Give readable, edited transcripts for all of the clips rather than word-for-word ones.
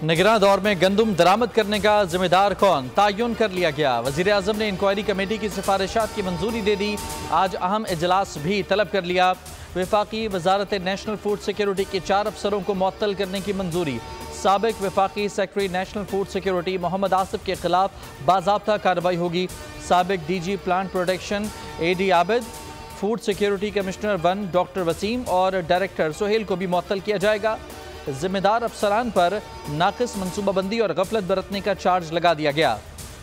निगरान दौर में गंदम दरामद करने का जिम्मेदार कौन, तयन कर लिया गया। वज़ीर आज़म ने इंक्वायरी कमेटी की सिफारिशात की मंजूरी दे दी। आज अहम इजलास भी तलब कर लिया। वफाकी वजारत नेशनल फूड सिक्योरिटी के 4 अफसरों को मुअत्तल करने की मंजूरी। साबिक वफाकी secretary national food security Mohammad Asif के खिलाफ बाज़ाब्ता कार्रवाई होगी। साबिक DG plant protection AD Abid, food security commissioner 1 doctor Waseem और डायरेक्टर सुहेल को भी मुअत्तल किया जाएगा। जिम्मेदार अफसरान पर नाकिस मनसूबाबंदी और गफलत बरतने का चार्ज लगा दिया गया।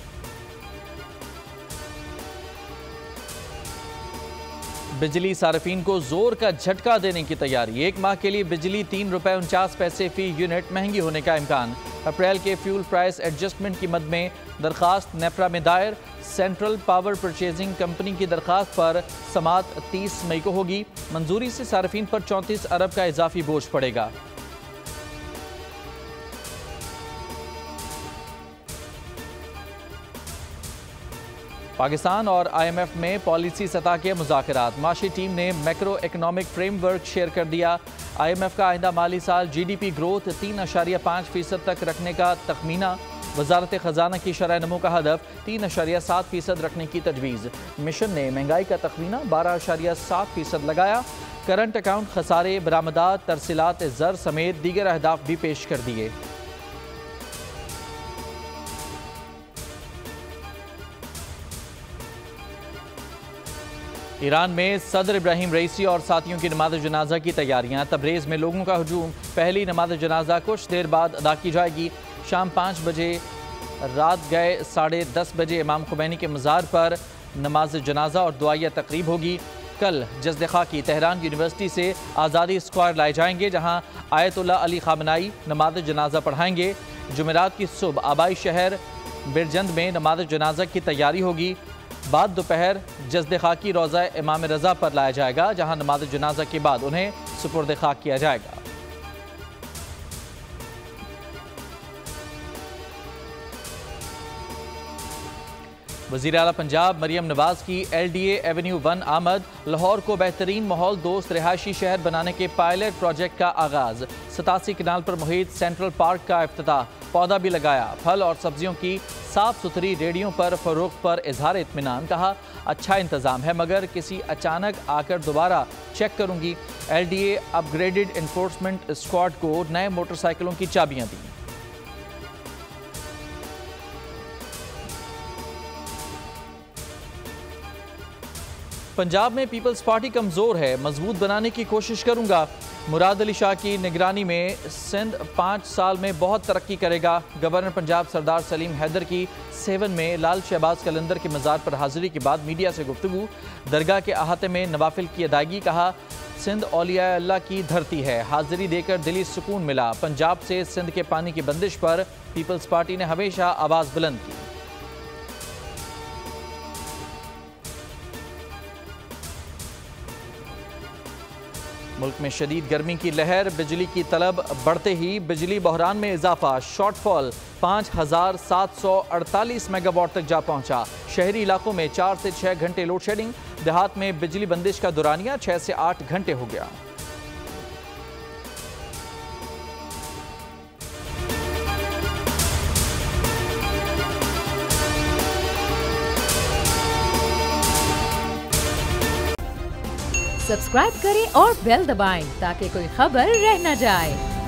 बिजली सार्फिन को जोर का झटका देने की तैयारी। 1 माह के लिए बिजली ₹3.49 फी यूनिट महंगी होने का इम्कान। अप्रैल के फ्यूल प्राइस एडजस्टमेंट की मद में दरखास्त नेपरा में दायर। सेंट्रल पावर परचेजिंग कंपनी की दरखास्त पर समात 30 मई को होगी। मंजूरी से सार्फिन पर 34 अरब का इजाफी बोझ पड़ेगा। पाकिस्तान और IMF में पॉलिसी सतह के मुज़ाकरात। माशी टीम ने मैक्रो इकनॉमिक फ्रेमवर्क शेयर कर दिया। IMF का आइंदा माली साल GDP ग्रोथ 3.5% तक रखने का तखमीना। वजारत खजाना की शरह नमो का हदफ 3.7% रखने की तजवीज़। मिशन ने महंगाई का तखमीना 12.7% लगाया। करंट अकाउंट खसारे, बरामदात, तरसीलात ज़र समेत दीगर अहदाफ भी पेश कर दिए। ईरान में सदर इब्राहिम रईसी और साथियों की नमाज जनाजा की तैयारियां। तबरेज़ में लोगों का हजूम। पहली नमाज जनाजा कुछ देर बाद अदा की जाएगी। शाम 5 बजे, रात गए 10:30 बजे इमाम खुमैनी के मज़ार पर नमाज जनाजा और दुआया तकरीब होगी। कल जज़्द खाकी तेहरान यूनिवर्सिटी से आज़ादी स्क्वायर लाए जाएंगे, जहाँ आयतुल्लाह अली खामनाई नमाज जनाजा पढ़ाएंगे। जुमेरात की सुबह आबाई शहर बिरजंद में नमाज जनाजा की तैयारी होगी। बाद दोपहर जज़्द खाकी रोज़ा इमाम रज़ा पर लाया जाएगा, जहाँ नमाज जनाजा के बाद उन्हें सुपुर्द खाक किया जाएगा। वज़ीर आला पंजाब मरियम नवाज की LDA एवेन्यू 1 आमद। लाहौर को बेहतरीन माहौल दोस्त रिहायशी शहर बनाने के पायलट प्रोजेक्ट का आगाज़। 87 कनाल पर मुहित सेंट्रल पार्क का इफ्तिताह। पौधा भी लगाया। फल और सब्जियों की साफ सुथरी रेडियों पर फरोख्त पर इजहार इत्मीनान। कहा, अच्छा इंतज़ाम है, मगर किसी अचानक आकर दोबारा चेक करूंगी। LDA अपग्रेडेड इन्फोर्समेंट स्क्वाड को नए मोटरसाइकिलों की चाबियां दी। पंजाब में पीपल्स पार्टी कमज़ोर है, मजबूत बनाने की कोशिश करूंगा। मुराद अली शाह की निगरानी में सिंध 5 साल में बहुत तरक्की करेगा। गवर्नर पंजाब सरदार सलीम हैदर की 7 में लाल शहबाज कलंदर के मज़ार पर हाजिरी के बाद मीडिया से गुफ्तगू। दरगाह के अहाते में नवाफिल की अदायगी। कहा, सिंध औलिया अल्लाह की धरती है, हाजिरी देकर दिली सुकून मिला। पंजाब से सिंध के पानी की बंदिश पर पीपल्स पार्टी ने हमेशा आवाज़ बुलंद की। मुल्क में शदीद गर्मी की लहर। बिजली की तलब बढ़ते ही बिजली बहरान में इजाफा। शॉर्टफॉल 5748 मेगावाट तक जा पहुंचा। शहरी इलाकों में 4 से 6 घंटे लोड शेडिंग। देहात में बिजली बंदिश का दौरानिया 6 से 8 घंटे हो गया। सब्सक्राइब करें और बेल दबाएं ताकि कोई खबर रह न जाए।